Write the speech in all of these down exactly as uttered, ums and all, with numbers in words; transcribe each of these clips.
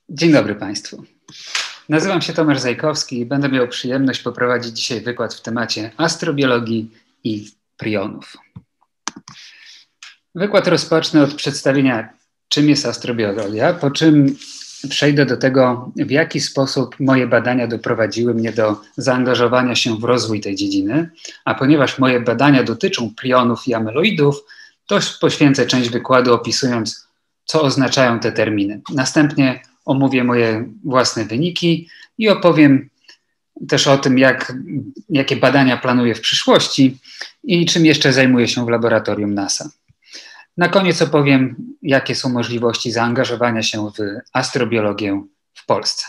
Dzień dobry Państwu. Nazywam się Tomasz Zajkowski i będę miał przyjemność poprowadzić dzisiaj wykład w temacie astrobiologii i prionów. Wykład rozpocznę od przedstawienia, czym jest astrobiologia, po czym przejdę do tego, w jaki sposób moje badania doprowadziły mnie do zaangażowania się w rozwój tej dziedziny, a ponieważ moje badania dotyczą prionów i amyloidów, to poświęcę część wykładu opisując, co oznaczają te terminy. Następnie omówię moje własne wyniki i opowiem też o tym, jak, jakie badania planuję w przyszłości i czym jeszcze zajmuję się w laboratorium NASA. Na koniec opowiem, jakie są możliwości zaangażowania się w astrobiologię w Polsce.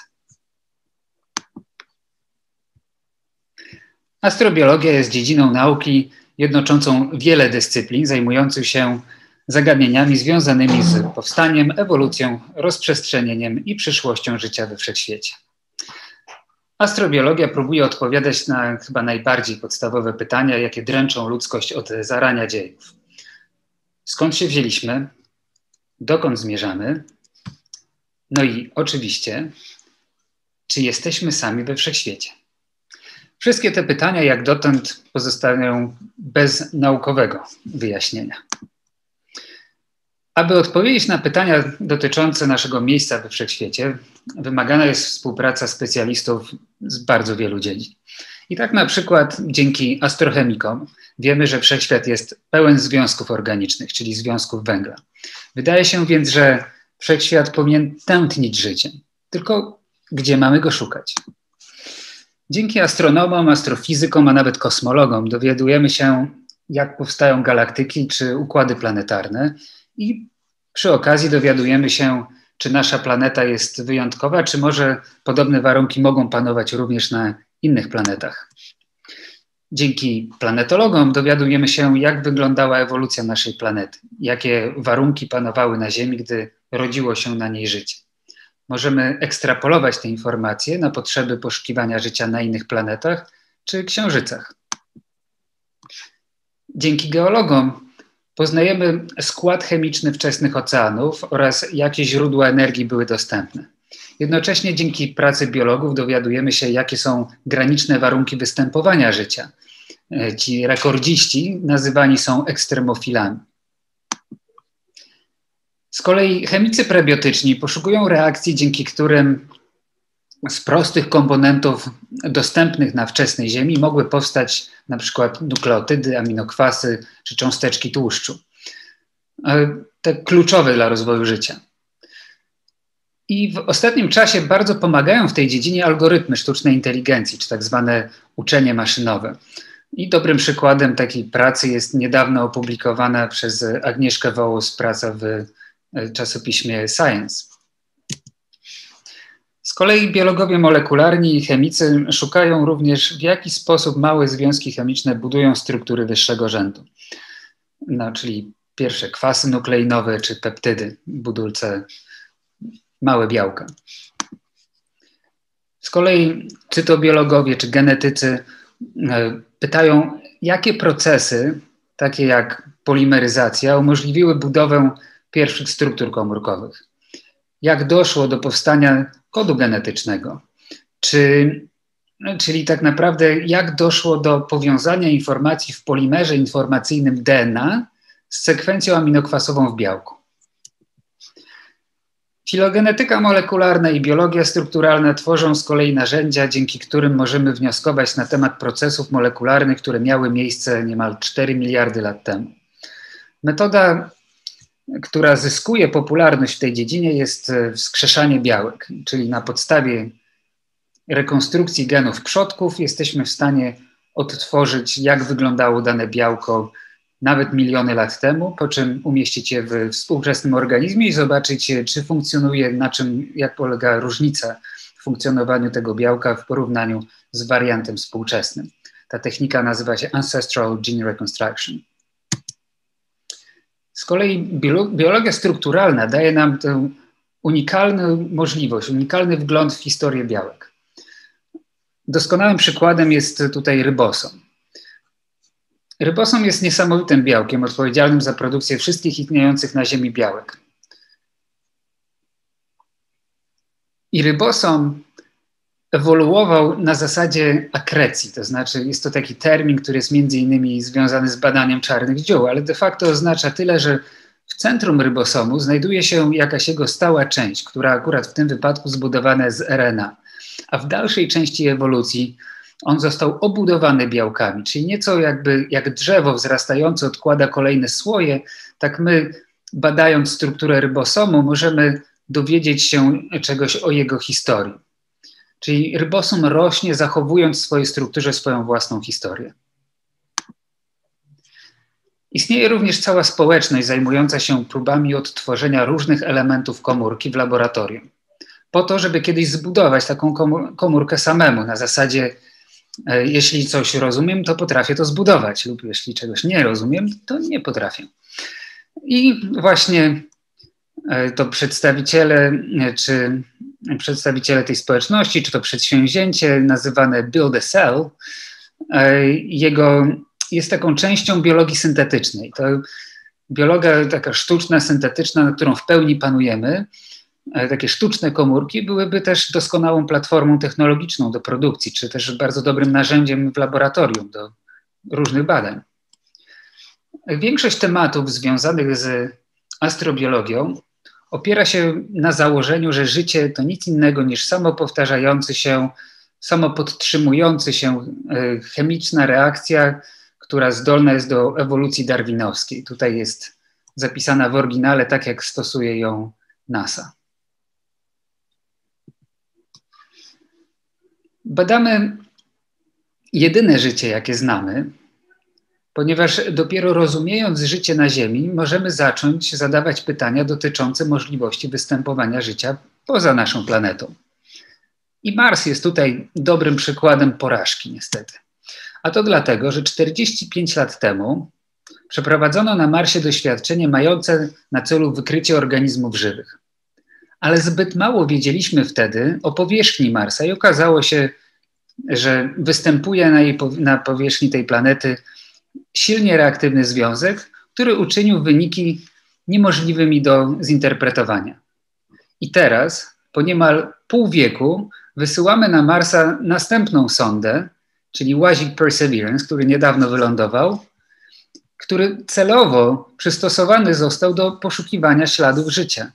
Astrobiologia jest dziedziną nauki jednoczącą wiele dyscyplin zajmujących się zagadnieniami związanymi z powstaniem, ewolucją, rozprzestrzenieniem i przyszłością życia we wszechświecie. Astrobiologia próbuje odpowiadać na chyba najbardziej podstawowe pytania, jakie dręczą ludzkość od zarania dziejów. Skąd się wzięliśmy? Dokąd zmierzamy? No i oczywiście, czy jesteśmy sami we wszechświecie? Wszystkie te pytania, jak dotąd, pozostają bez naukowego wyjaśnienia. Aby odpowiedzieć na pytania dotyczące naszego miejsca we wszechświecie, wymagana jest współpraca specjalistów z bardzo wielu dziedzin. I tak na przykład dzięki astrochemikom wiemy, że wszechświat jest pełen związków organicznych, czyli związków węgla. Wydaje się więc, że wszechświat powinien tętnić życiem. Tylko gdzie mamy go szukać? Dzięki astronomom, astrofizykom, a nawet kosmologom dowiadujemy się, jak powstają galaktyki czy układy planetarne i przy okazji dowiadujemy się, czy nasza planeta jest wyjątkowa, czy może podobne warunki mogą panować również na innych planetach. Dzięki planetologom dowiadujemy się, jak wyglądała ewolucja naszej planety, jakie warunki panowały na Ziemi, gdy rodziło się na niej życie. Możemy ekstrapolować te informacje na potrzeby poszukiwania życia na innych planetach czy księżycach. Dzięki geologom poznajemy skład chemiczny wczesnych oceanów oraz jakie źródła energii były dostępne. Jednocześnie dzięki pracy biologów dowiadujemy się, jakie są graniczne warunki występowania życia. Ci rekordziści nazywani są ekstremofilami. Z kolei chemicy prebiotyczni poszukują reakcji, dzięki którym z prostych komponentów dostępnych na wczesnej Ziemi mogły powstać na przykład nukleotydy, aminokwasy czy cząsteczki tłuszczu. Te kluczowe dla rozwoju życia. I w ostatnim czasie bardzo pomagają w tej dziedzinie algorytmy sztucznej inteligencji, czy tak zwane uczenie maszynowe. I dobrym przykładem takiej pracy jest niedawno opublikowana przez Agnieszkę Wołos praca w czasopiśmie Science. Z kolei biologowie molekularni i chemicy szukają również, w jaki sposób małe związki chemiczne budują struktury wyższego rzędu. No, czyli pierwsze kwasy nukleinowe czy peptydy, budulce, małe białka. Z kolei cytobiologowie czy genetycy pytają, jakie procesy, takie jak polimeryzacja, umożliwiły budowę pierwszych struktur komórkowych. Jak doszło do powstania kodu genetycznego? Czy, czyli tak naprawdę jak doszło do powiązania informacji w polimerze informacyjnym D N A z sekwencją aminokwasową w białku? Filogenetyka molekularna i biologia strukturalna tworzą z kolei narzędzia, dzięki którym możemy wnioskować na temat procesów molekularnych, które miały miejsce niemal cztery miliardy lat temu. Metoda, która zyskuje popularność w tej dziedzinie, jest wskrzeszanie białek, czyli na podstawie rekonstrukcji genów przodków jesteśmy w stanie odtworzyć, jak wyglądało dane białko nawet miliony lat temu, po czym umieścić je w współczesnym organizmie i zobaczyć, czy funkcjonuje, na czym, jak polega różnica w funkcjonowaniu tego białka w porównaniu z wariantem współczesnym. Ta technika nazywa się Ancestral Gene Reconstruction. Z kolei biologia strukturalna daje nam tę unikalną możliwość, unikalny wgląd w historię białek. Doskonałym przykładem jest tutaj rybosom. Rybosom jest niesamowitym białkiem odpowiedzialnym za produkcję wszystkich istniejących na Ziemi białek. I rybosom ewoluował na zasadzie akrecji, to znaczy jest to taki termin, który jest między innymi związany z badaniem czarnych dziób, ale de facto oznacza tyle, że w centrum rybosomu znajduje się jakaś jego stała część, która akurat w tym wypadku zbudowana jest z R N A, a w dalszej części ewolucji on został obudowany białkami, czyli nieco jakby jak drzewo wzrastające odkłada kolejne słoje, tak my badając strukturę rybosomu możemy dowiedzieć się czegoś o jego historii. Czyli rybosom rośnie, zachowując w swojej strukturze swoją własną historię. Istnieje również cała społeczność zajmująca się próbami odtworzenia różnych elementów komórki w laboratorium. Po to, żeby kiedyś zbudować taką komórkę samemu, na zasadzie e, jeśli coś rozumiem, to potrafię to zbudować, lub jeśli czegoś nie rozumiem, to nie potrafię. I właśnie e, to przedstawiciele, e, czy przedstawiciele tej społeczności, czy to przedsięwzięcie nazywane Build a Cell, e, jego jest taką częścią biologii syntetycznej. To biologia taka sztuczna, syntetyczna, nad którą w pełni panujemy. Takie sztuczne komórki byłyby też doskonałą platformą technologiczną do produkcji, czy też bardzo dobrym narzędziem w laboratorium do różnych badań. Większość tematów związanych z astrobiologią opiera się na założeniu, że życie to nic innego niż samopowtarzający się, samopodtrzymujący się chemiczna reakcja, która zdolna jest do ewolucji darwinowskiej. Tutaj jest zapisana w oryginale tak, jak stosuje ją NASA. Badamy jedyne życie, jakie znamy, ponieważ dopiero rozumiejąc życie na Ziemi, możemy zacząć zadawać pytania dotyczące możliwości występowania życia poza naszą planetą. I Mars jest tutaj dobrym przykładem porażki, niestety. A to dlatego, że czterdzieści pięć lat temu przeprowadzono na Marsie doświadczenie mające na celu wykrycie organizmów żywych. Ale zbyt mało wiedzieliśmy wtedy o powierzchni Marsa i okazało się, że występuje na, jej, na powierzchni tej planety silnie reaktywny związek, który uczynił wyniki niemożliwymi do zinterpretowania. I teraz, po niemal pół wieku, wysyłamy na Marsa następną sondę, czyli łazik Perseverance, który niedawno wylądował, który celowo przystosowany został do poszukiwania śladów życia.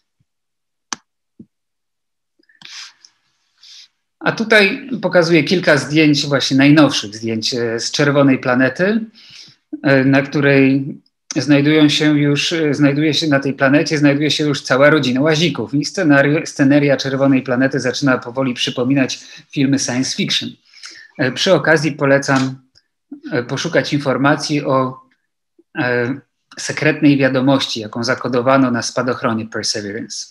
A tutaj pokazuję kilka zdjęć, właśnie najnowszych zdjęć z czerwonej planety, na której znajdują się już, znajduje się na tej planecie, znajduje się już cała rodzina łazików. I sceneria czerwonej planety zaczyna powoli przypominać filmy science fiction. Przy okazji polecam poszukać informacji o e, sekretnej wiadomości, jaką zakodowano na spadochronie Perseverance.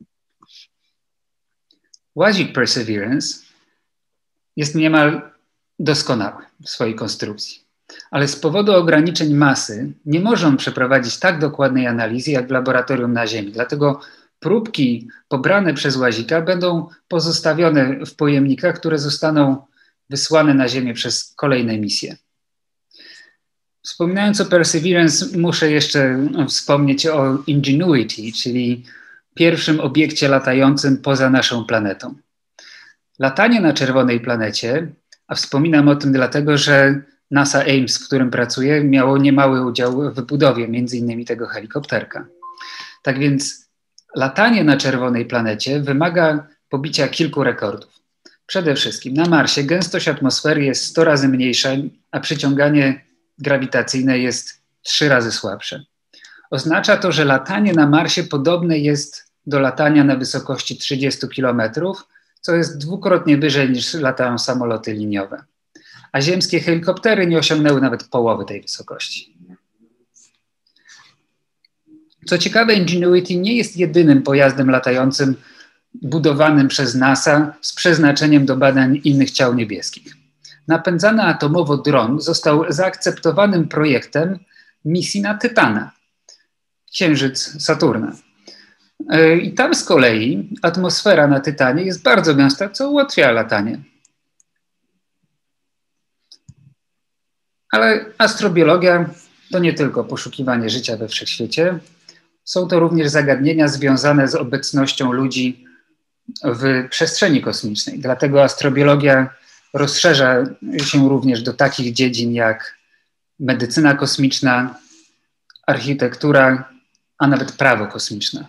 Łazik Perseverance jest niemal doskonały w swojej konstrukcji, ale z powodu ograniczeń masy nie może on przeprowadzić tak dokładnej analizy jak w laboratorium na Ziemi. Dlatego próbki pobrane przez łazika będą pozostawione w pojemnikach, które zostaną wysłane na Ziemię przez kolejne misje. Wspominając o Perseverance, muszę jeszcze wspomnieć o Ingenuity, czyli pierwszym obiekcie latającym poza naszą planetą. Latanie na czerwonej planecie, a wspominam o tym dlatego, że NASA Ames, w którym pracuję, miało niemały udział w budowie między innymi tego helikopterka. Tak więc latanie na czerwonej planecie wymaga pobicia kilku rekordów. Przede wszystkim na Marsie gęstość atmosfery jest sto razy mniejsza, a przyciąganie grawitacyjne jest trzy razy słabsze. Oznacza to, że latanie na Marsie podobne jest do latania na wysokości trzydziestu kilometrów, co jest dwukrotnie wyżej niż latają samoloty liniowe. A ziemskie helikoptery nie osiągnęły nawet połowy tej wysokości. Co ciekawe, Ingenuity nie jest jedynym pojazdem latającym budowanym przez NASA z przeznaczeniem do badań innych ciał niebieskich. Napędzany atomowo dron został zaakceptowanym projektem misji na Tytana, księżyc Saturna. I tam z kolei atmosfera na Tytanie jest bardzo gęsta, co ułatwia latanie. Ale astrobiologia to nie tylko poszukiwanie życia we wszechświecie. Są to również zagadnienia związane z obecnością ludzi w przestrzeni kosmicznej. Dlatego astrobiologia rozszerza się również do takich dziedzin jak medycyna kosmiczna, architektura, a nawet prawo kosmiczne.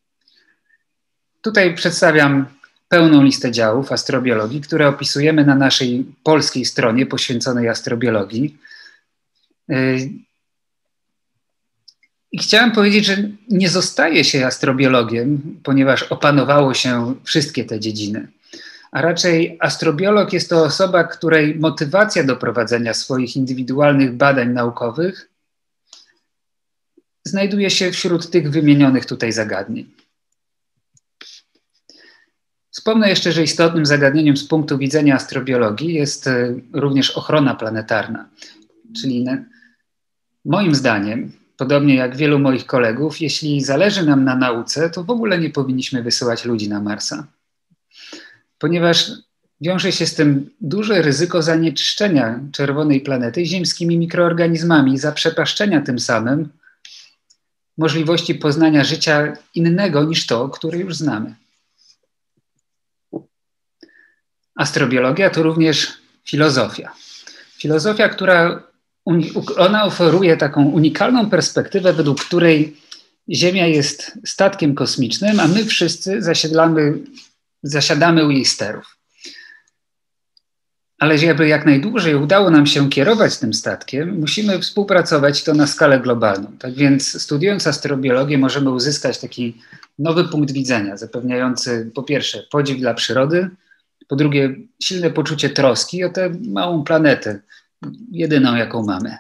Tutaj przedstawiam pełną listę działów astrobiologii, które opisujemy na naszej polskiej stronie poświęconej astrobiologii. I chciałem powiedzieć, że nie zostaje się astrobiologiem, ponieważ opanowało się wszystkie te dziedziny. A raczej astrobiolog jest to osoba, której motywacja do prowadzenia swoich indywidualnych badań naukowych znajduje się wśród tych wymienionych tutaj zagadnień. Wspomnę jeszcze, że istotnym zagadnieniem z punktu widzenia astrobiologii jest również ochrona planetarna. Czyli moim zdaniem, podobnie jak wielu moich kolegów, jeśli zależy nam na nauce, to w ogóle nie powinniśmy wysyłać ludzi na Marsa. Ponieważ wiąże się z tym duże ryzyko zanieczyszczenia czerwonej planety ziemskimi mikroorganizmami i zaprzepaszczenia tym samym możliwości poznania życia innego niż to, które już znamy. Astrobiologia to również filozofia. Filozofia, która ona oferuje taką unikalną perspektywę, według której Ziemia jest statkiem kosmicznym, a my wszyscy zasiadamy, zasiadamy u jej sterów. Ale żeby jak najdłużej udało nam się kierować tym statkiem, musimy współpracować to na skalę globalną. Tak więc studiując astrobiologię możemy uzyskać taki nowy punkt widzenia, zapewniający po pierwsze podziw dla przyrody, po drugie silne poczucie troski o tę małą planetę, jedyną jaką mamy.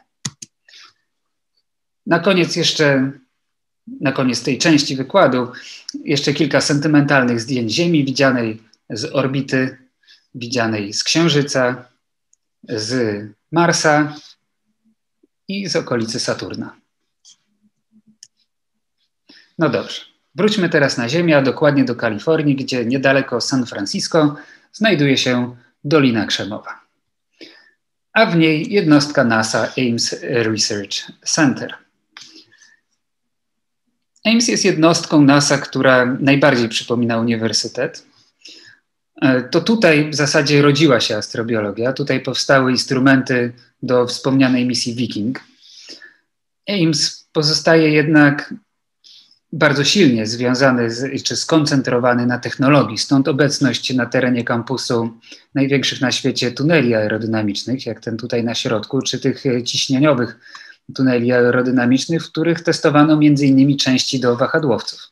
Na koniec jeszcze, na koniec tej części wykładu, jeszcze kilka sentymentalnych zdjęć Ziemi widzianej z orbity, widzianej z Księżyca, z Marsa i z okolicy Saturna. No dobrze, wróćmy teraz na Ziemię, a dokładnie do Kalifornii, gdzie niedaleko San Francisco znajduje się Dolina Krzemowa, a w niej jednostka NASA Ames Research Center. Ames jest jednostką NASA, która najbardziej przypomina uniwersytet. To tutaj w zasadzie rodziła się astrobiologia. Tutaj powstały instrumenty do wspomnianej misji Viking. Ames pozostaje jednak bardzo silnie związany z, czy skoncentrowany na technologii, stąd obecność na terenie kampusu największych na świecie tuneli aerodynamicznych, jak ten tutaj na środku, czy tych ciśnieniowych tuneli aerodynamicznych, w których testowano między innymi części do wahadłowców.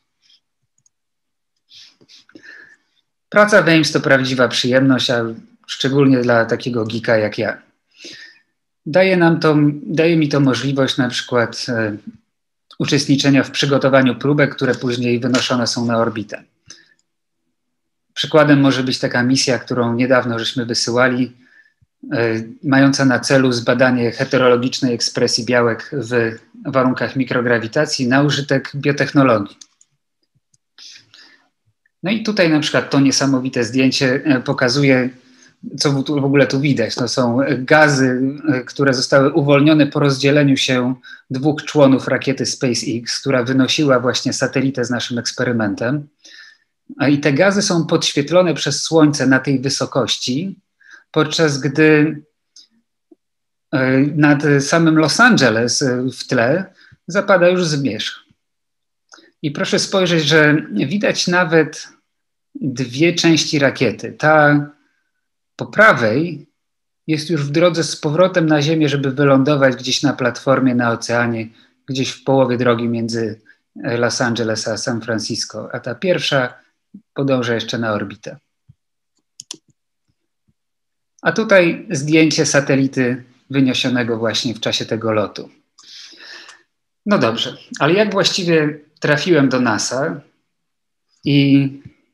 Praca w Ames to prawdziwa przyjemność, a szczególnie dla takiego geeka jak ja. Daje nam to, daje mi to możliwość na przykład e, uczestniczenia w przygotowaniu próbek, które później wynoszone są na orbitę. Przykładem może być taka misja, którą niedawno żeśmy wysyłali, e, mająca na celu zbadanie heterologicznej ekspresji białek w warunkach mikrograwitacji na użytek biotechnologii. No i tutaj na przykład to niesamowite zdjęcie pokazuje, co w ogóle tu widać. To są gazy, które zostały uwolnione po rozdzieleniu się dwóch członów rakiety SpaceX, która wynosiła właśnie satelitę z naszym eksperymentem. I te gazy są podświetlone przez Słońce na tej wysokości, podczas gdy nad samym Los Angeles w tle zapada już zmierzch. I proszę spojrzeć, że widać nawet dwie części rakiety. Ta po prawej jest już w drodze z powrotem na Ziemię, żeby wylądować gdzieś na platformie na oceanie, gdzieś w połowie drogi między Los Angeles a San Francisco, a ta pierwsza podąża jeszcze na orbitę. A tutaj zdjęcie satelity wyniesionego właśnie w czasie tego lotu. No dobrze, ale jak właściwie trafiłem do NASA i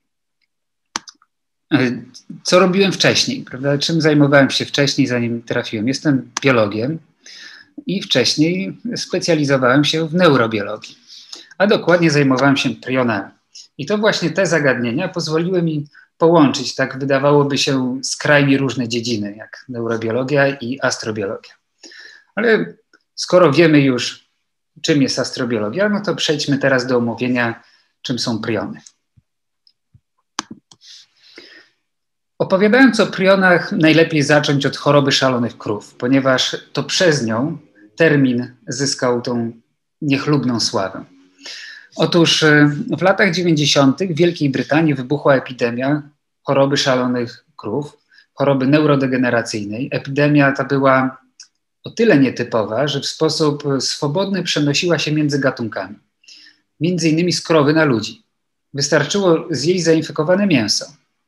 co robiłem wcześniej, prawda? Czym zajmowałem się wcześniej, zanim trafiłem? Jestem biologiem i wcześniej specjalizowałem się w neurobiologii, a dokładnie zajmowałem się prionami. I to właśnie te zagadnienia pozwoliły mi połączyć, tak wydawałoby się, skrajnie różne dziedziny, jak neurobiologia i astrobiologia. Ale skoro wiemy już, czym jest astrobiologia, no to przejdźmy teraz do omówienia, czym są priony. Opowiadając o prionach, najlepiej zacząć od choroby szalonych krów, ponieważ to przez nią termin zyskał tą niechlubną sławę. Otóż w latach dziewięćdziesiątych w Wielkiej Brytanii wybuchła epidemia choroby szalonych krów, choroby neurodegeneracyjnej. Epidemia ta była o tyle nietypowa, że w sposób swobodny przenosiła się między gatunkami, między innymi z krowy na ludzi. Wystarczyło zjeść zainfekowane mięso.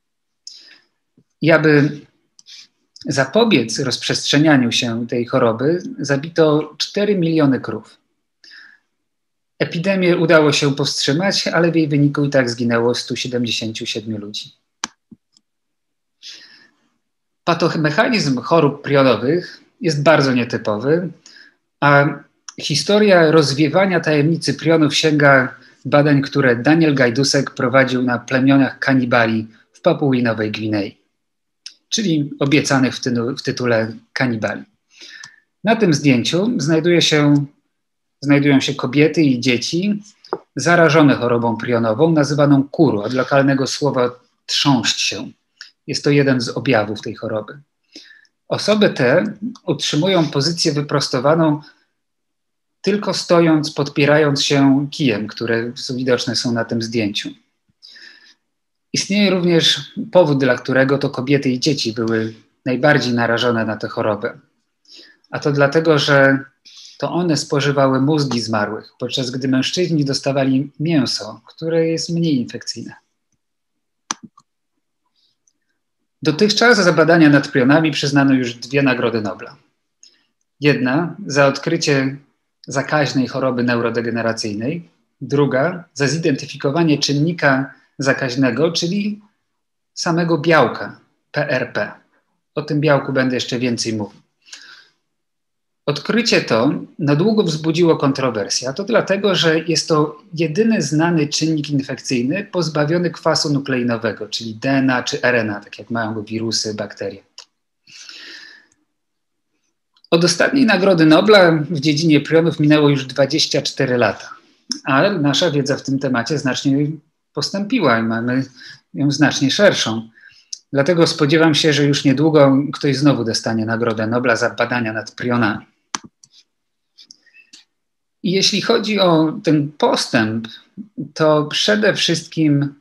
I aby zapobiec rozprzestrzenianiu się tej choroby, zabito cztery miliony krów. Epidemię udało się powstrzymać, ale w jej wyniku i tak zginęło stu siedemdziesięciu siedmiu ludzi. Patomechanizm chorób prionowych jest bardzo nietypowy, a historia rozwiewania tajemnicy prionów sięga badań, które Daniel Gajdusek prowadził na plemionach kanibali w Papui Nowej Gwinei, czyli obiecanych w, tynu, w tytule kanibali. Na tym zdjęciu znajduje się, znajdują się kobiety i dzieci zarażone chorobą prionową, nazywaną kuru, od lokalnego słowa trząść się. Jest to jeden z objawów tej choroby. Osoby te utrzymują pozycję wyprostowaną tylko stojąc, podpierając się kijem, które widoczne są na tym zdjęciu. Istnieje również powód, dla którego to kobiety i dzieci były najbardziej narażone na tę chorobę. A to dlatego, że to one spożywały mózgi zmarłych, podczas gdy mężczyźni dostawali mięso, które jest mniej infekcyjne. Dotychczas za badania nad prionami przyznano już dwie Nagrody Nobla. Jedna za odkrycie zakaźnej choroby neurodegeneracyjnej, druga za zidentyfikowanie czynnika zakaźnego, czyli samego białka P R P. O tym białku będę jeszcze więcej mówił. Odkrycie to na długo wzbudziło kontrowersję, a to dlatego, że jest to jedyny znany czynnik infekcyjny pozbawiony kwasu nukleinowego, czyli D N A czy R N A, tak jak mają go wirusy, bakterie. Od ostatniej Nagrody Nobla w dziedzinie prionów minęło już dwadzieścia cztery lata, ale nasza wiedza w tym temacie znacznie postąpiła i mamy ją znacznie szerszą. Dlatego spodziewam się, że już niedługo ktoś znowu dostanie Nagrodę Nobla za badania nad prionami. I jeśli chodzi o ten postęp, to przede wszystkim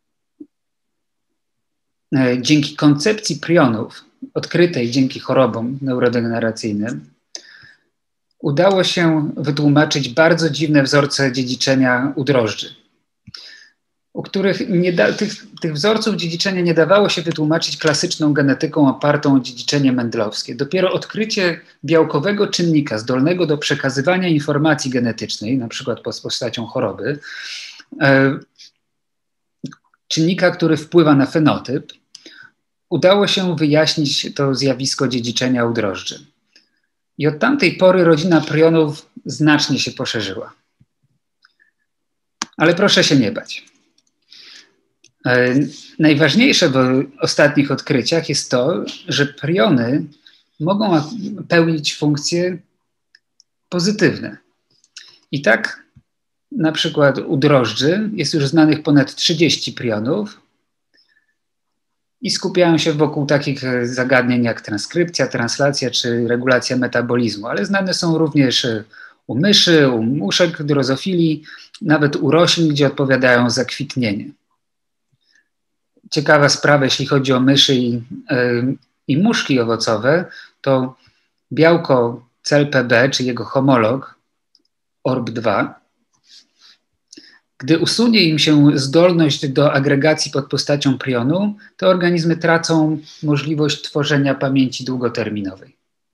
e, dzięki koncepcji prionów, odkrytej dzięki chorobom neurodegeneracyjnym, udało się wytłumaczyć bardzo dziwne wzorce dziedziczenia u drożdży, u których nie da, tych, tych wzorców dziedziczenia nie dawało się wytłumaczyć klasyczną genetyką opartą o dziedziczenie mendlowskie. Dopiero odkrycie białkowego czynnika zdolnego do przekazywania informacji genetycznej, na przykład pod postacią choroby, e, czynnika, który wpływa na fenotyp, udało się wyjaśnić to zjawisko dziedziczenia u drożdży. I od tamtej pory rodzina prionów znacznie się poszerzyła. Ale proszę się nie bać. E, najważniejsze w ostatnich odkryciach jest to, że priony mogą pełnić funkcje pozytywne. I tak na przykład u drożdży jest już znanych ponad trzydzieści prionów i skupiają się wokół takich zagadnień jak transkrypcja, translacja czy regulacja metabolizmu, ale znane są również u myszy, u muszek drozofilii, nawet u roślin, gdzie odpowiadają za kwitnienie. Ciekawa sprawa, jeśli chodzi o myszy i, yy, i muszki owocowe, to białko C L P B, czy jego homolog O R B dwa, gdy usunie im się zdolność do agregacji pod postacią prionu, to organizmy tracą możliwość tworzenia pamięci długoterminowej.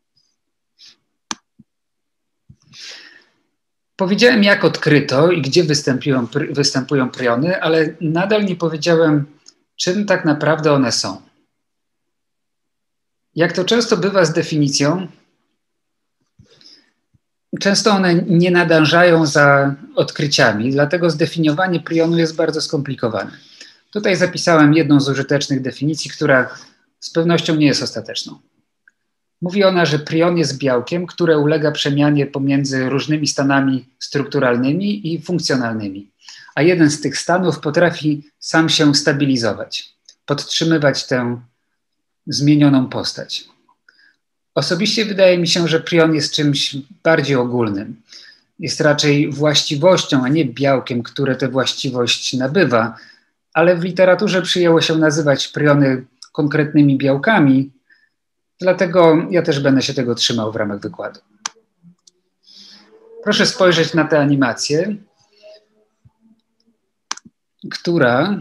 Powiedziałem, jak odkryto i gdzie występują, występują priony, ale nadal nie powiedziałem, czym tak naprawdę one są. Jak to często bywa z definicją, często one nie nadążają za odkryciami, dlatego zdefiniowanie prionu jest bardzo skomplikowane. Tutaj zapisałem jedną z użytecznych definicji, która z pewnością nie jest ostateczną. Mówi ona, że prion jest białkiem, które ulega przemianie pomiędzy różnymi stanami strukturalnymi i funkcjonalnymi, a jeden z tych stanów potrafi sam się stabilizować, podtrzymywać tę zmienioną postać. Osobiście wydaje mi się, że prion jest czymś bardziej ogólnym. Jest raczej właściwością, a nie białkiem, które tę właściwość nabywa, ale w literaturze przyjęło się nazywać priony konkretnymi białkami, dlatego ja też będę się tego trzymał w ramach wykładu. Proszę spojrzeć na tę animację, która,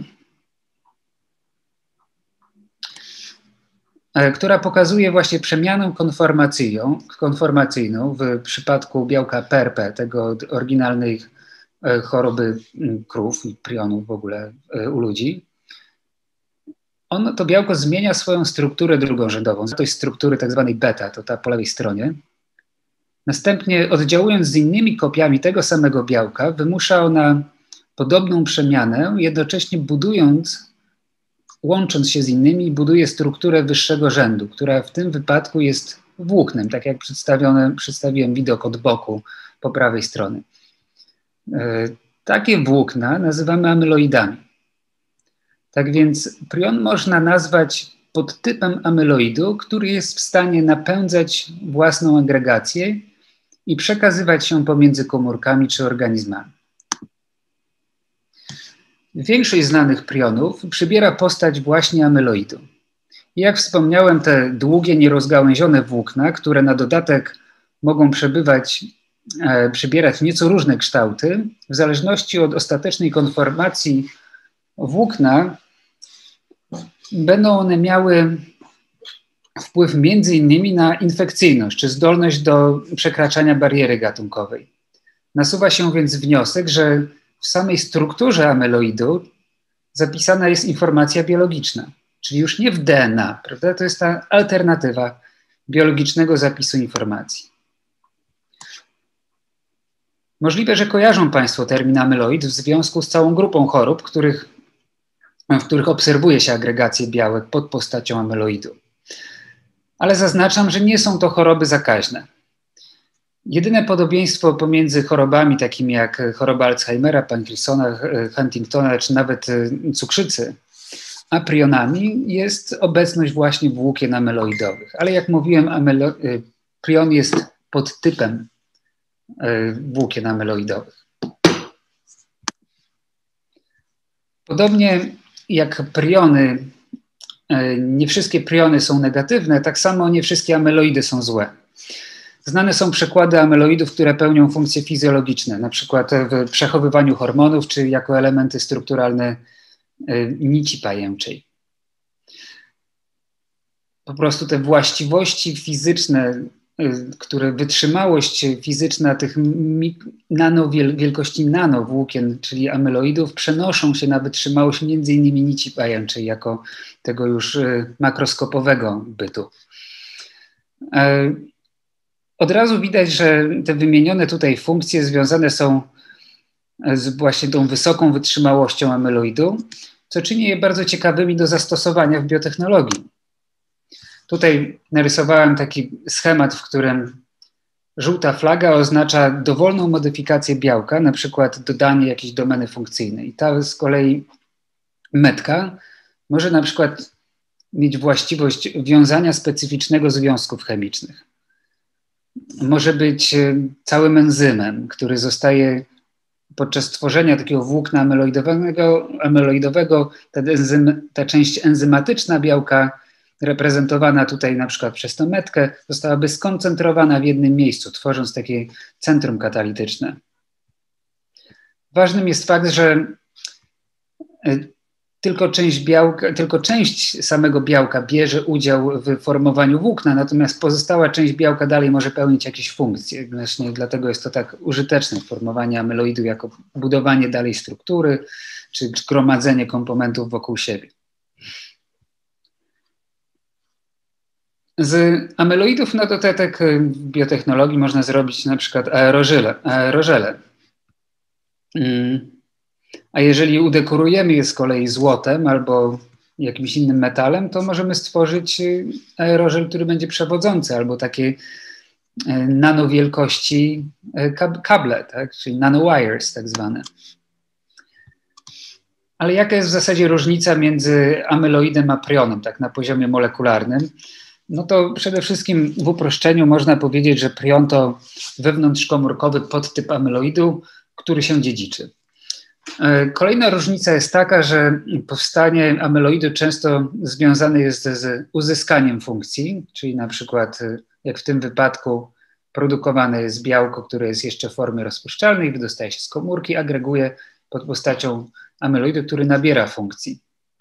która pokazuje właśnie przemianę konformacyjną, konformacyjną w przypadku białka P R P, tego oryginalnej choroby krów i prionów w ogóle u ludzi. Ono, to białko zmienia swoją strukturę drugorzędową, to jest struktury tak zwanej beta, to ta po lewej stronie. Następnie oddziałując z innymi kopiami tego samego białka, wymusza ona podobną przemianę, jednocześnie budując, łącząc się z innymi, buduje strukturę wyższego rzędu, która w tym wypadku jest włóknem, tak jak przedstawione, przedstawiłem widok od boku po prawej stronie. Takie włókna nazywamy amyloidami. Tak więc prion można nazwać podtypem amyloidu, który jest w stanie napędzać własną agregację i przekazywać się pomiędzy komórkami czy organizmami. Większość znanych prionów przybiera postać właśnie amyloidu. I jak wspomniałem, te długie, nierozgałęzione włókna, które na dodatek mogą przebywać, e, przybierać nieco różne kształty, w zależności od ostatecznej konformacji włókna, będą one miały wpływ między innymi na infekcyjność czy zdolność do przekraczania bariery gatunkowej. Nasuwa się więc wniosek, że w samej strukturze amyloidu zapisana jest informacja biologiczna, czyli już nie w D N A, prawda? To jest ta alternatywa biologicznego zapisu informacji. Możliwe, że kojarzą Państwo termin amyloid w związku z całą grupą chorób, których, w których obserwuje się agregację białek pod postacią amyloidu. Ale zaznaczam, że nie są to choroby zakaźne. Jedyne podobieństwo pomiędzy chorobami takimi jak choroba Alzheimera, Parkinsona, Huntingtona czy nawet cukrzycy, a prionami jest obecność właśnie włókien amyloidowych. Ale jak mówiłem, amylo, prion jest podtypem włókien amyloidowych. Podobnie jak priony, nie wszystkie priony są negatywne, tak samo nie wszystkie amyloidy są złe. Znane są przykłady amyloidów, które pełnią funkcje fizjologiczne, na przykład w przechowywaniu hormonów, czy jako elementy strukturalne nici pajęczej. Po prostu te właściwości fizyczne, które wytrzymałość fizyczna tych nano, wielkości nanowłókien, czyli amyloidów, przenoszą się na wytrzymałość między innymi nici pajęczej, jako tego już makroskopowego bytu. Od razu widać, że te wymienione tutaj funkcje związane są z właśnie tą wysoką wytrzymałością amyloidu, co czyni je bardzo ciekawymi do zastosowania w biotechnologii. Tutaj narysowałem taki schemat, w którym żółta flaga oznacza dowolną modyfikację białka, na przykład dodanie jakiejś domeny funkcyjnej. Ta z kolei metka może na przykład mieć właściwość wiązania specyficznego związków chemicznych. Może być całym enzymem, który zostaje podczas tworzenia takiego włókna amyloidowego, amyloidowego ta, enzym, ta część enzymatyczna białka, reprezentowana tutaj na przykład przez tę metkę, zostałaby skoncentrowana w jednym miejscu, tworząc takie centrum katalityczne. Ważnym jest fakt, że tylko część, białka, tylko część samego białka bierze udział w formowaniu włókna, natomiast pozostała część białka dalej może pełnić jakieś funkcje. Właśnie dlatego jest to tak użyteczne formowanie amyloidu jako budowanie dalej struktury, czy gromadzenie komponentów wokół siebie. Z amyloidów na dodatek w biotechnologii można zrobić na przykład aerożele. aerożele. A jeżeli udekorujemy je z kolei złotem albo jakimś innym metalem, to możemy stworzyć aerożel, który będzie przewodzący, albo takie nanowielkości kable, tak? Czyli nanowires tak zwane. Ale jaka jest w zasadzie różnica między amyloidem a prionem, tak na poziomie molekularnym? No to przede wszystkim w uproszczeniu można powiedzieć, że prion to wewnątrzkomórkowy podtyp amyloidu, który się dziedziczy. Kolejna różnica jest taka, że powstanie amyloidu często związane jest z uzyskaniem funkcji, czyli na przykład jak w tym wypadku produkowane jest białko, które jest jeszcze w formie rozpuszczalnej, wydostaje się z komórki, agreguje pod postacią amyloidu, który nabiera funkcji.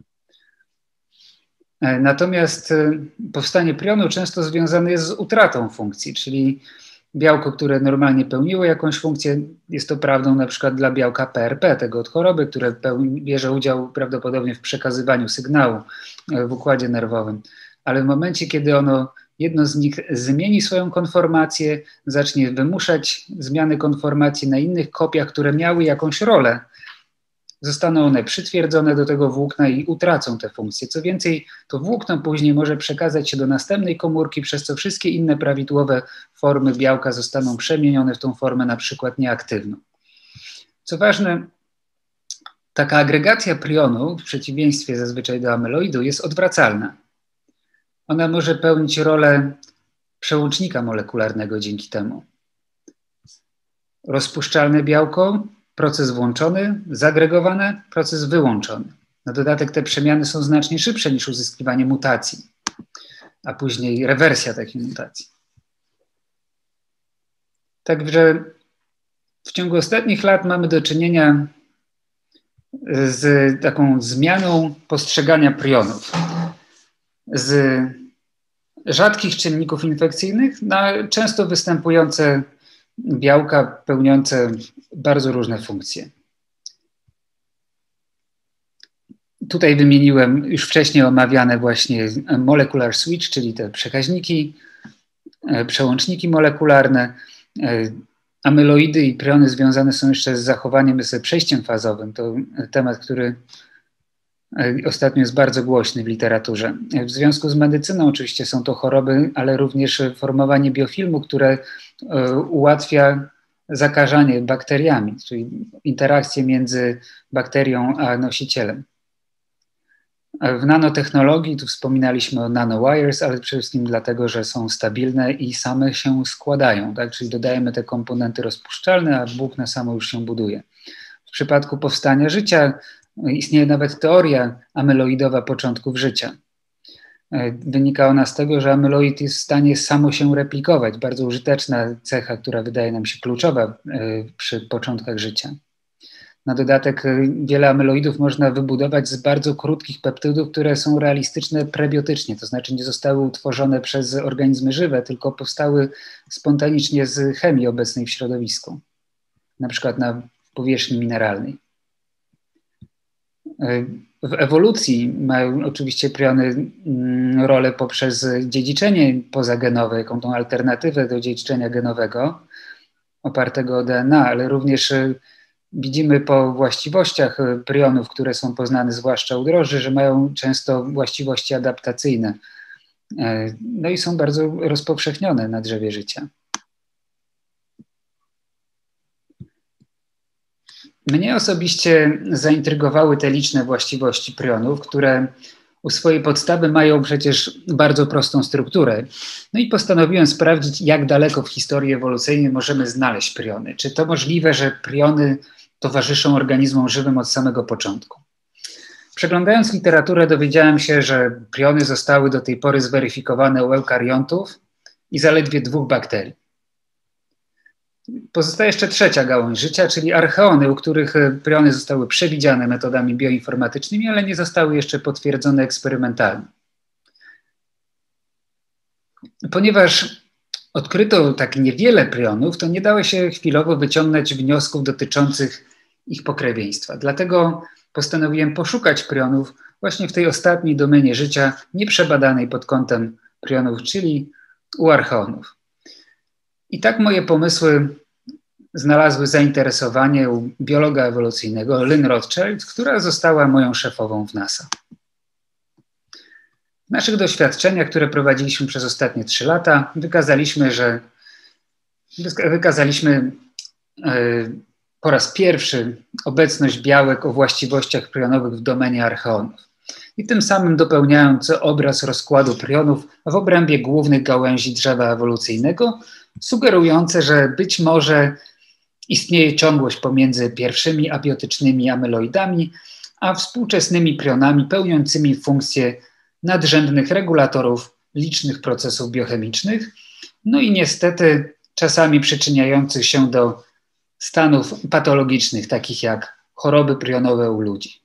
Natomiast powstanie prionu często związane jest z utratą funkcji, czyli białko, które normalnie pełniło jakąś funkcję, jest to prawdą na przykład dla białka P R P, tego od choroby, które pełni, bierze udział prawdopodobnie w przekazywaniu sygnału w układzie nerwowym. Ale w momencie, kiedy ono, jedno z nich zmieni swoją konformację, zacznie wymuszać zmiany konformacji na innych kopiach, które miały jakąś rolę, zostaną one przytwierdzone do tego włókna i utracą te funkcje. Co więcej, to włókno później może przekazać się do następnej komórki, przez co wszystkie inne prawidłowe formy białka zostaną przemienione w tą formę na przykład nieaktywną. Co ważne, taka agregacja prionu, w przeciwieństwie zazwyczaj do amyloidu, jest odwracalna. Ona może pełnić rolę przełącznika molekularnego dzięki temu. Rozpuszczalne białko, proces włączony, zagregowane, proces wyłączony. Na dodatek te przemiany są znacznie szybsze niż uzyskiwanie mutacji, a później rewersja takiej mutacji. Także w ciągu ostatnich lat mamy do czynienia z taką zmianą postrzegania prionów. Z rzadkich czynników infekcyjnych na często występujące białka pełniące bardzo różne funkcje. Tutaj wymieniłem już wcześniej omawiane właśnie molecular switch, czyli te przekaźniki, przełączniki molekularne. Amyloidy i priony związane są jeszcze z zachowaniem, z przejściem fazowym. To temat, który ostatnio jest bardzo głośny w literaturze. W związku z medycyną oczywiście są to choroby, ale również formowanie biofilmu, które ułatwia zakażanie bakteriami, czyli interakcję między bakterią a nosicielem. W nanotechnologii, tu wspominaliśmy o nanowires, ale przede wszystkim dlatego, że są stabilne i same się składają, tak? Czyli dodajemy te komponenty rozpuszczalne, a włókno samo już się buduje. W przypadku powstania życia istnieje nawet teoria amyloidowa początków życia. Wynika ona z tego, że amyloid jest w stanie samo się replikować. Bardzo użyteczna cecha, która wydaje nam się kluczowa przy początkach życia. Na dodatek wiele amyloidów można wybudować z bardzo krótkich peptydów, które są realistyczne prebiotycznie, to znaczy nie zostały utworzone przez organizmy żywe, tylko powstały spontanicznie z chemii obecnej w środowisku, na przykład na powierzchni mineralnej. W ewolucji mają oczywiście priony rolę poprzez dziedziczenie pozagenowe, jaką tą alternatywę do dziedziczenia genowego opartego o D N A, ale również widzimy po właściwościach prionów, które są poznane zwłaszcza u drożdży, że mają często właściwości adaptacyjne. No i są bardzo rozpowszechnione na drzewie życia. Mnie osobiście zaintrygowały te liczne właściwości prionów, które u swojej podstawy mają przecież bardzo prostą strukturę. No i postanowiłem sprawdzić, jak daleko w historii ewolucyjnej możemy znaleźć priony. Czy to możliwe, że priony towarzyszą organizmom żywym od samego początku? Przeglądając literaturę, dowiedziałem się, że priony zostały do tej pory zweryfikowane u eukariontów i zaledwie dwóch bakterii. Pozostaje jeszcze trzecia gałąź życia, czyli archeony, u których priony zostały przewidziane metodami bioinformatycznymi, ale nie zostały jeszcze potwierdzone eksperymentalnie. Ponieważ odkryto tak niewiele prionów, to nie dało się chwilowo wyciągnąć wniosków dotyczących ich pokrewieństwa. Dlatego postanowiłem poszukać prionów właśnie w tej ostatniej domenie życia, nieprzebadanej pod kątem prionów, czyli u archeonów. I tak moje pomysły znalazły zainteresowanie u biologa ewolucyjnego Lynn Rothschild, która została moją szefową w NASA. W naszych doświadczeniach, które prowadziliśmy przez ostatnie trzy lata, wykazaliśmy, że wykazaliśmy yy, po raz pierwszy obecność białek o właściwościach prionowych w domenie archeonów. I tym samym dopełniając obraz rozkładu prionów w obrębie głównych gałęzi drzewa ewolucyjnego, sugerujące, że być może istnieje ciągłość pomiędzy pierwszymi abiotycznymi amyloidami a współczesnymi prionami pełniącymi funkcje nadrzędnych regulatorów licznych procesów biochemicznych, no i niestety czasami przyczyniających się do stanów patologicznych, takich jak choroby prionowe u ludzi.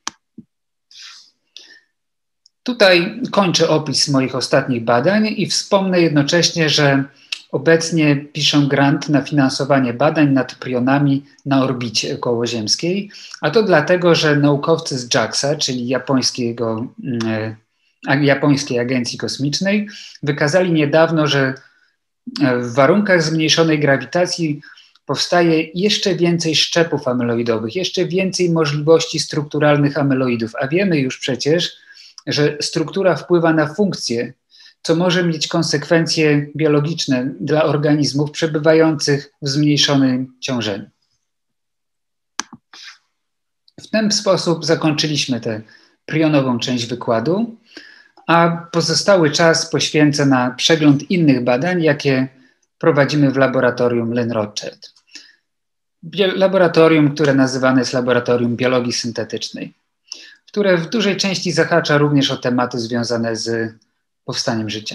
Tutaj kończę opis moich ostatnich badań i wspomnę jednocześnie, że obecnie piszę grant na finansowanie badań nad prionami na orbicie okołoziemskiej, a to dlatego, że naukowcy z JAXA, czyli japońskiego, e, Japońskiej Agencji Kosmicznej, wykazali niedawno, że w warunkach zmniejszonej grawitacji powstaje jeszcze więcej szczepów amyloidowych, jeszcze więcej możliwości strukturalnych amyloidów, a wiemy już przecież, że struktura wpływa na funkcję, co może mieć konsekwencje biologiczne dla organizmów przebywających w zmniejszonym ciążeniu. W ten sposób zakończyliśmy tę prionową część wykładu, a pozostały czas poświęcę na przegląd innych badań, jakie prowadzimy w laboratorium Lynn Rothschild. Laboratorium, które nazywane jest Laboratorium Biologii Syntetycznej, które w dużej części zahacza również o tematy związane z powstaniem życia.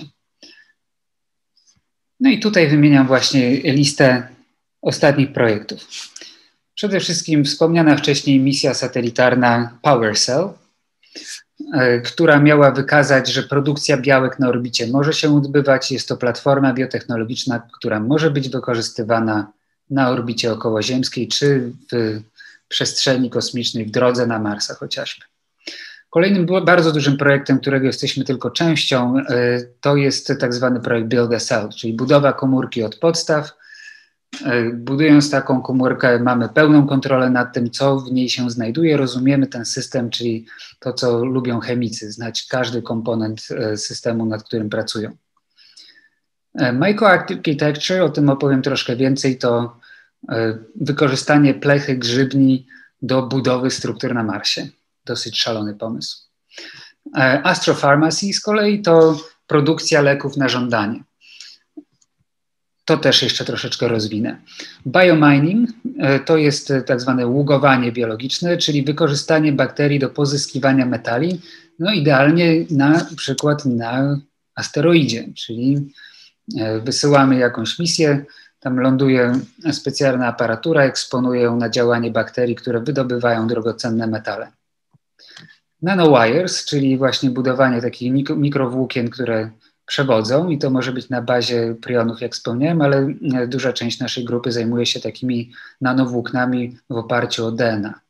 No i tutaj wymieniam właśnie listę ostatnich projektów. Przede wszystkim wspomniana wcześniej misja satelitarna PowerCell, która miała wykazać, że produkcja białek na orbicie może się odbywać. Jest to platforma biotechnologiczna, która może być wykorzystywana na orbicie okołoziemskiej czy w przestrzeni kosmicznej, w drodze na Marsa chociażby. Kolejnym bardzo dużym projektem, którego jesteśmy tylko częścią, to jest tak zwany projekt Build a Cell, czyli budowa komórki od podstaw. Budując taką komórkę, mamy pełną kontrolę nad tym, co w niej się znajduje. Rozumiemy ten system, czyli to, co lubią chemicy, znać każdy komponent systemu, nad którym pracują. Microarchitecture, o tym opowiem troszkę więcej, to wykorzystanie plechy grzybni do budowy struktur na Marsie. Dosyć szalony pomysł. Astropharmacy z kolei to produkcja leków na żądanie. To też jeszcze troszeczkę rozwinę. Biomining to jest tak zwane ługowanie biologiczne, czyli wykorzystanie bakterii do pozyskiwania metali, no idealnie na przykład na asteroidzie, czyli wysyłamy jakąś misję, tam ląduje specjalna aparatura, eksponuje ją na działanie bakterii, które wydobywają drogocenne metale. Nanowires, czyli właśnie budowanie takich mikro, mikrowłókien, które przewodzą i to może być na bazie prionów, jak wspomniałem, ale duża część naszej grupy zajmuje się takimi nanowłóknami w oparciu o D N A.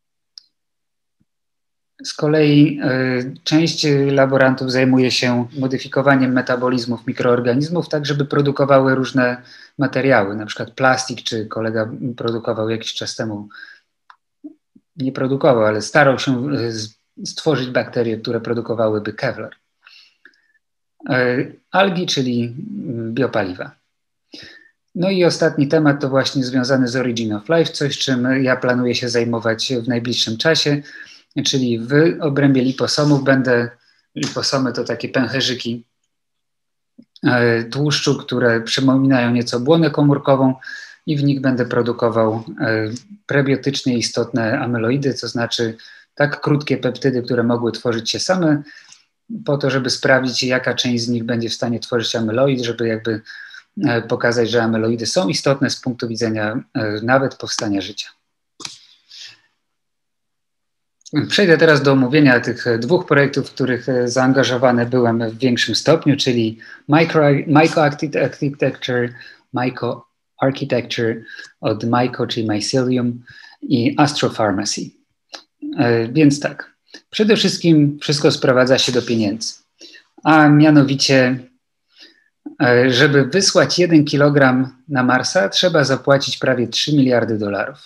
Z kolei y, część laborantów zajmuje się modyfikowaniem metabolizmów mikroorganizmów, tak żeby produkowały różne materiały, na przykład plastik, czy kolega produkował jakiś czas temu, nie produkował, ale starał się stworzyć bakterie, które produkowałyby Kevlar. Algi, czyli biopaliwa. No i ostatni temat to właśnie związany z Origin of Life, coś czym ja planuję się zajmować w najbliższym czasie, czyli w obrębie liposomów będę, liposomy to takie pęcherzyki tłuszczu, które przypominają nieco błonę komórkową i w nich będę produkował prebiotycznie istotne amyloidy, to znaczy tak krótkie peptydy, które mogły tworzyć się same, po to, żeby sprawdzić, jaka część z nich będzie w stanie tworzyć amyloid, żeby jakby pokazać, że amyloidy są istotne z punktu widzenia nawet powstania życia. Przejdę teraz do omówienia tych dwóch projektów, w których zaangażowany byłem w większym stopniu, czyli Microarchitecture, Microarchitecture od Myco, czyli Mycelium i Astropharmacy. Więc tak, przede wszystkim wszystko sprowadza się do pieniędzy, a mianowicie, żeby wysłać jeden kilogram na Marsa, trzeba zapłacić prawie trzy miliardy dolarów.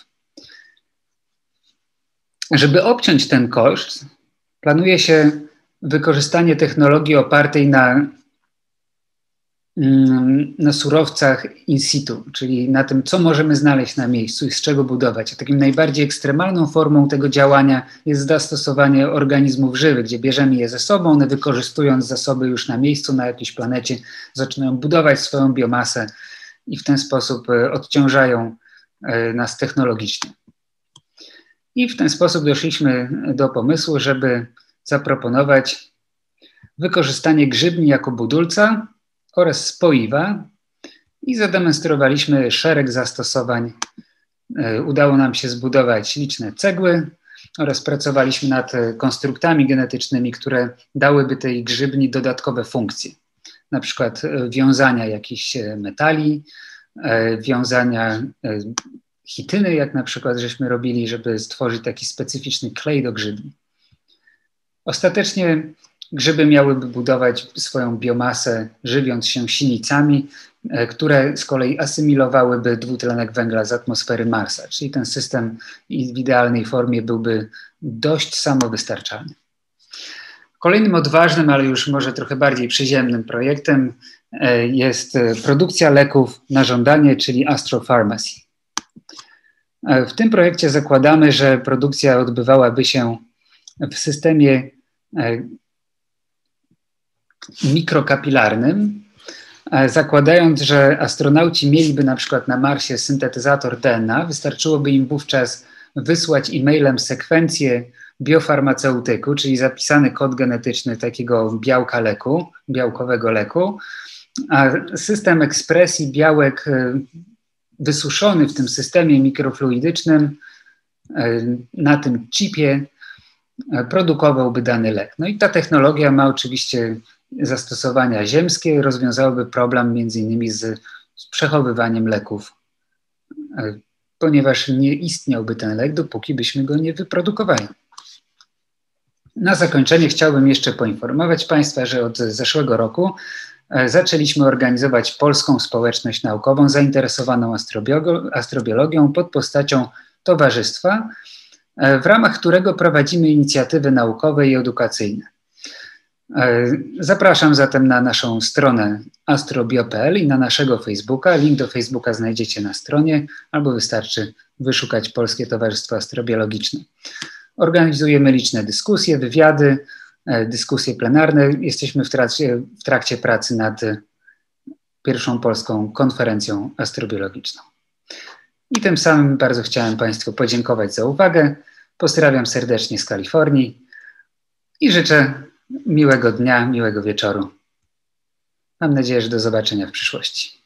Żeby obciąć ten koszt, planuje się wykorzystanie technologii opartej na na surowcach in situ, czyli na tym, co możemy znaleźć na miejscu i z czego budować. A takim najbardziej ekstremalną formą tego działania jest zastosowanie organizmów żywych, gdzie bierzemy je ze sobą, one wykorzystując zasoby już na miejscu, na jakiejś planecie, zaczynają budować swoją biomasę i w ten sposób odciążają nas technologicznie. I w ten sposób doszliśmy do pomysłu, żeby zaproponować wykorzystanie grzybni jako budulca oraz spoiwa i zademonstrowaliśmy szereg zastosowań. Udało nam się zbudować liczne cegły oraz pracowaliśmy nad konstruktami genetycznymi, które dałyby tej grzybni dodatkowe funkcje. Na przykład wiązania jakichś metali, wiązania chityny, jak na przykład żeśmy robili, żeby stworzyć taki specyficzny klej do grzybni. Ostatecznie grzyby miałyby budować swoją biomasę, żywiąc się sinicami, które z kolei asymilowałyby dwutlenek węgla z atmosfery Marsa, czyli ten system w idealnej formie byłby dość samowystarczalny. Kolejnym odważnym, ale już może trochę bardziej przyziemnym projektem jest produkcja leków na żądanie, czyli astropharmacy. W tym projekcie zakładamy, że produkcja odbywała się w systemie mikrokapilarnym, zakładając, że astronauci mieliby na przykład na Marsie syntetyzator D N A, wystarczyłoby im wówczas wysłać e-mailem sekwencję biofarmaceutyku, czyli zapisany kod genetyczny takiego białka leku, białkowego leku, a system ekspresji białek wysuszony w tym systemie mikrofluidycznym na tym chipie produkowałby dany lek. No i ta technologia ma oczywiście zastosowania ziemskie, rozwiązałoby problem między innymi z, z przechowywaniem leków, ponieważ nie istniałby ten lek, dopóki byśmy go nie wyprodukowali. Na zakończenie chciałbym jeszcze poinformować Państwa, że od zeszłego roku zaczęliśmy organizować polską społeczność naukową zainteresowaną astrobiologią pod postacią towarzystwa, w ramach którego prowadzimy inicjatywy naukowe i edukacyjne. Zapraszam zatem na naszą stronę astrobio kropka p l i na naszego Facebooka. Link do Facebooka znajdziecie na stronie, albo wystarczy wyszukać Polskie Towarzystwo Astrobiologiczne. Organizujemy liczne dyskusje, wywiady, dyskusje plenarne. Jesteśmy w trakcie, w trakcie pracy nad pierwszą polską konferencją astrobiologiczną. I tym samym bardzo chciałem Państwu podziękować za uwagę. Pozdrawiam serdecznie z Kalifornii i życzę miłego dnia, miłego wieczoru. Mam nadzieję, że do zobaczenia w przyszłości.